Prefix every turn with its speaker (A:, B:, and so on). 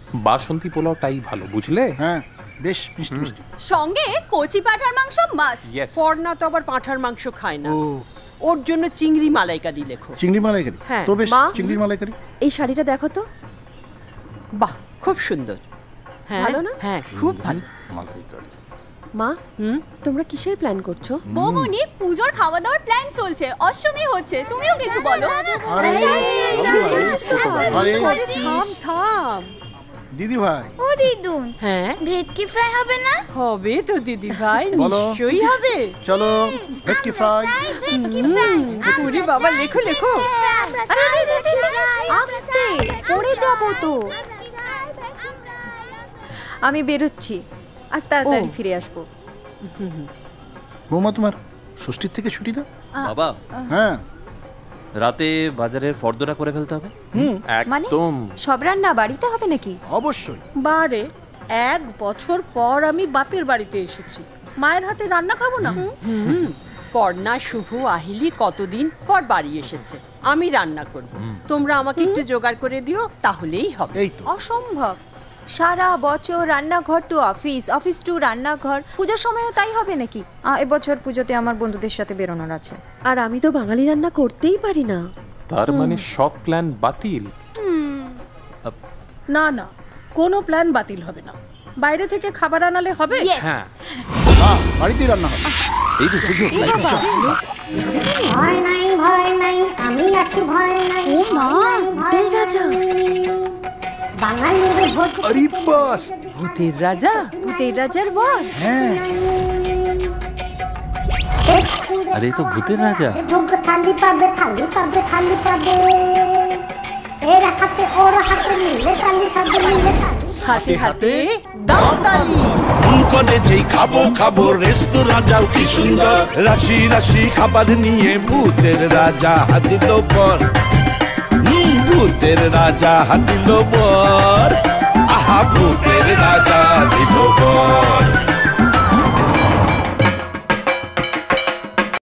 A: বাসন্তী পোলাওটাই ভালো, বুঝলে?
B: হ্যাঁ, বেশ মিষ্টি মিষ্টি।
C: সঙ্গে কচি পাঁঠার মাংস মাস্ট।
D: পর্ণা তো আবার পাঁঠার মাংস খায় না, ওর জন্য চিংড়ি মালাইকারি লেখো।
B: চিংড়ি মালাইকারি?
D: হ্যাঁ।
B: তো বেশ, চিংড়ি মালাইকারি।
C: এই শাড়িটা দেখো তো।
D: বাহ, খুব সুন্দর। হ্যাঁ,
C: ভালো না?
D: হ্যাঁ, খুব ভালো।
B: মালাইকারি।
C: মা, তোমরা কিসের প্ল্যান করছো?
E: বৌমনি, পূজোর খাওয়া দাওয়ার প্ল্যান চলছে, অষ্টমী হচ্ছে, তুমিও কিছু বলো।
B: আরে
D: থাম
B: দিদি ভাই।
F: ও দিদুন,
D: হ্যাঁ,
F: ভেটকি ফ্রাই হবে না?
D: হবে তো দিদি ভাই, নিশ্চয়ই হবে।
B: চলো ভেটকি ফ্রাই।
F: ভেটকি ফ্রাই।
D: ওরে বাবা, লেখো লেখো।
C: আস্তে, পড়ে যাবো তো। আমি বেরোচ্ছি, আজ তাড়াতাড়ি ফিরে আসবো।
B: বৌমা, তোমার ষষ্ঠীর থেকে ছুটি না?
G: বাবা,
B: হ্যাঁ,
G: রাতে বাজারের ফর্দটা করে ফেলতে হবে।
A: একদম।
C: সব রান্না বাড়িতে হবে নাকি?
B: অবশ্যই।
H: বারে 1 বছর পর আমি বাপের বাড়িতে এসেছি, মায়ের হাতে রান্না খাবো না?
D: পর্ণা, শুভ, আহিলি কতদিন পর বাড়ি এসেছে, আমি রান্না করব, তোমরা আমাকে একটু জোগাড় করে দিও, তাহলেই হবে।
B: এই তো।
C: অসম্ভব, সারা বছর রান্নাঘর টু অফিস, অফিস টু রান্নাঘর, পুজোর সময়ও তাই হবে নাকি? এবছর পুজোতে আমার বন্ধুদের সাথে বেরোনোর আছে, আর আমি তো বাঙালি রান্না করতেই পারি না।
A: তার মানে সব প্ল্যান বাতিল?
H: না না, কোনো প্ল্যান বাতিল হবে না, বাইরে থেকে খাবার আনালে হবে।
A: হ্যাঁ,
B: বাড়িতেই রান্না হবে।
G: এই তো পুজো।
F: ভয় নাই, ভয় নাই, আমি আছি, ভয় নাই।
C: ও মা, ভূতের রাজা।
F: বাঙালিদের ভোট।
A: আরে বাস,
D: ভূতের রাজা?
C: ভূতের রাজার বল?
B: হ্যাঁ।
G: আরে তো ভূতের রাজা।
F: যোগ্য থালি পাবে, থালি পাবে, থালি পাবে। এরা হাতে ওরা হাতে মিলে তালি সাজে, মিলে তালি।
D: হাতে হাতে দাও তালি।
I: কোনে যেই খাবো খাবো রেস্তোরাঁ যাও কি সুন্দর, রাশি রাশি খাবার নিয়ে ভূতের রাজা হাতিল পর। ভূতের রাজা হাতিল পর, আহা ভূতের